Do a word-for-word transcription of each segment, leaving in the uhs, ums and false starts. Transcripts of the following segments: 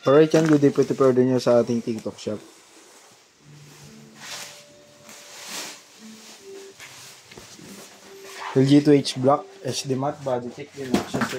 Alright yan, good day po, ito pa-order nyo sa ating TikTok shop. L G two H Black, H D matte, body check, yun, action check.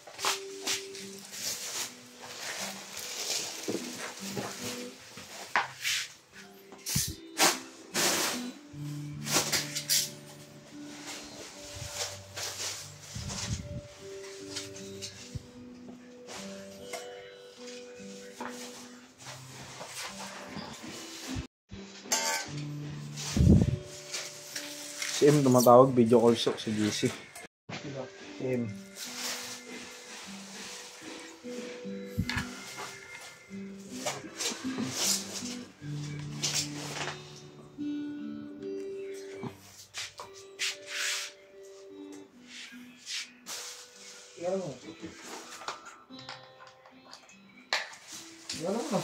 Si M tumatawag, video call so si J C. Si M. Yan mo. Yan mo.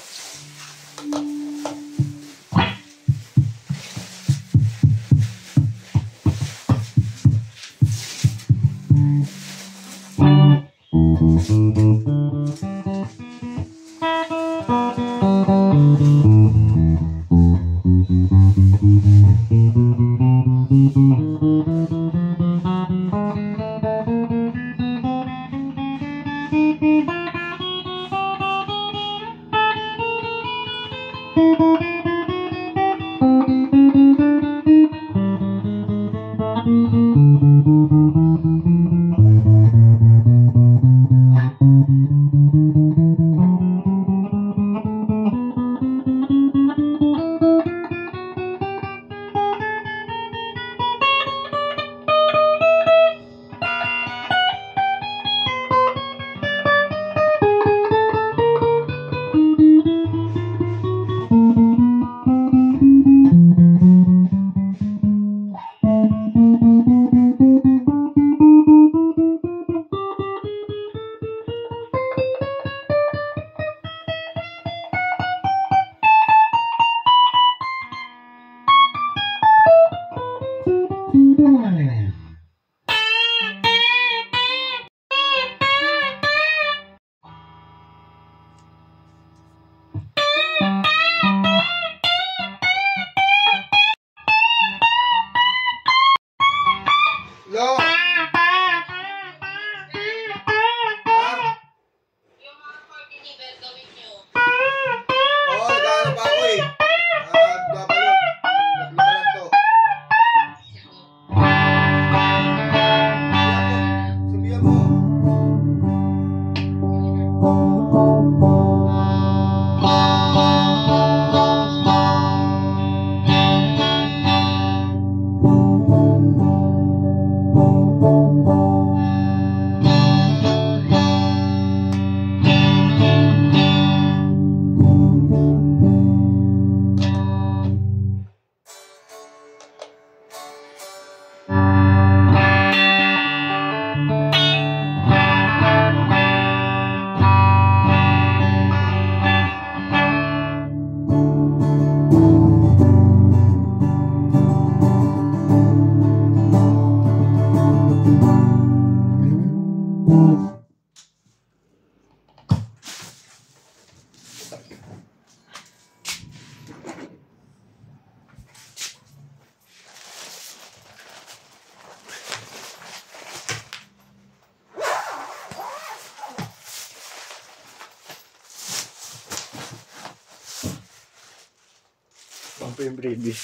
Ang po yung previous.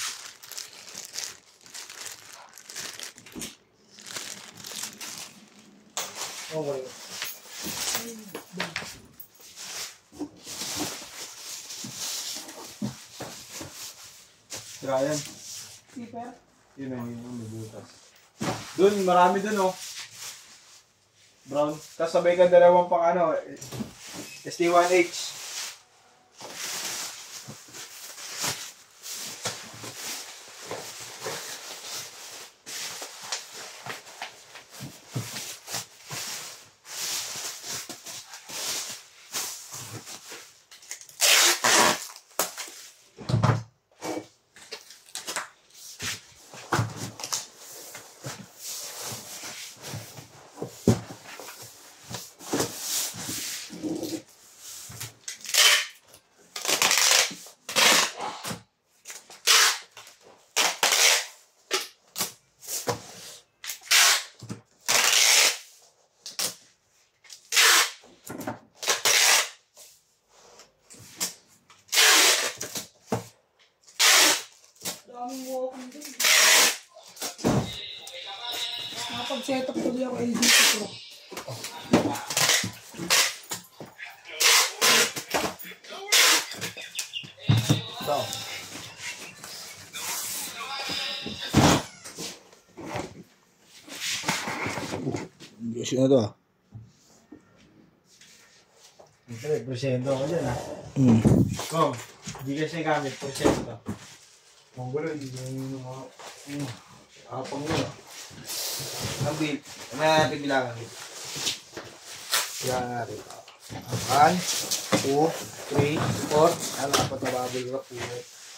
Okay. Tira yan. Keeper? Yun na yun, may butas. Dun, marami dun oh. Brown. Kasabay ka dalawang pang ano, S T one H. nakapag-setup tuloy ako L D C Pro. So. Yes na to. Ito eh, porsyento ako dyan ah. Hmm. Kung, hindi kasi gamit, porsyento. Kung gulo, hindi yung mga... Hmm. Apang mo ah. Ang bil. Ano natin bilangan? Bilangan natin. One, two, three, four. Ano, apat na bubble wrap po.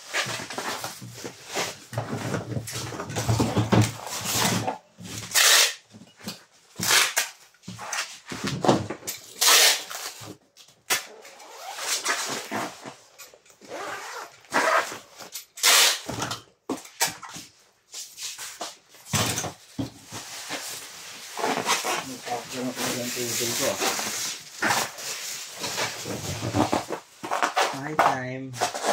High time.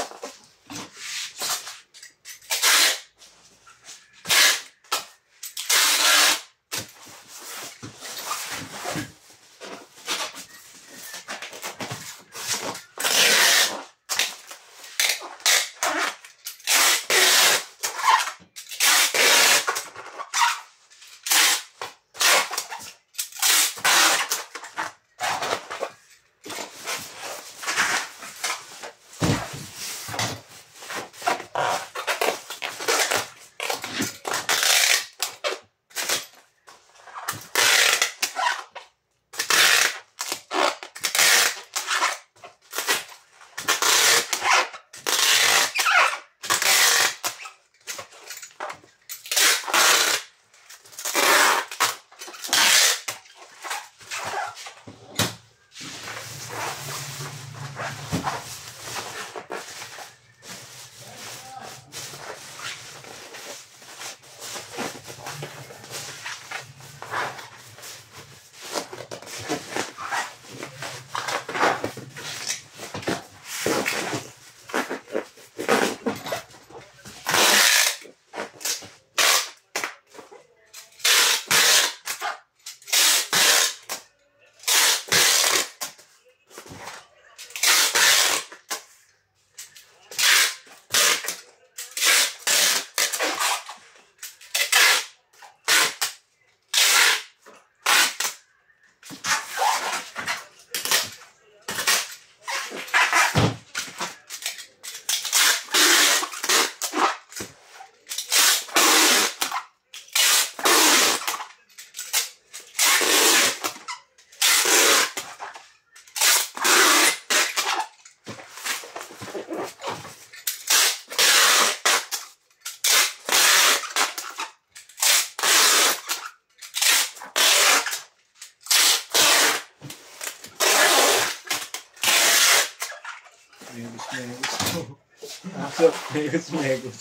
Megos, megos. Asap, megos, megos.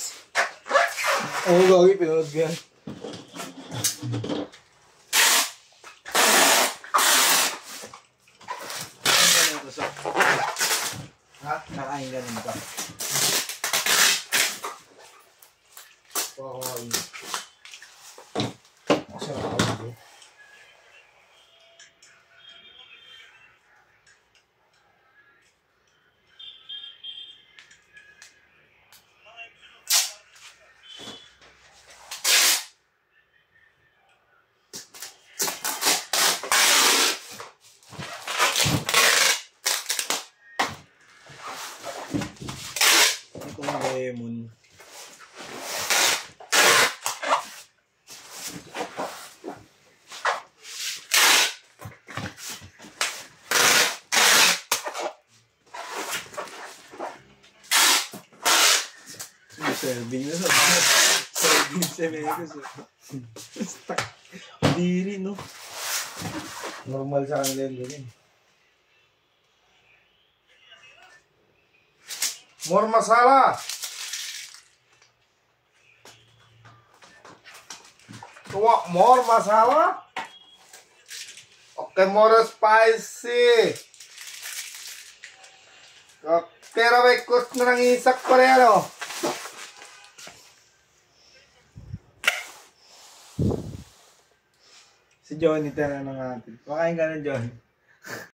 Oo, gagi, pinunod ko yan. Ha? Nakain ka rin ba? Pakain. Masarap ako. Itong lemon. Serving na sa serving sa Megos. Stuck. Diri, no? Normal sa kanila yun gawin. More masala! Tuwa, more masala? Okay, more spicy! Pero may cost na ng isak pa rin, ano? Si Johnny, tanong natin. Kumakain ka na, John.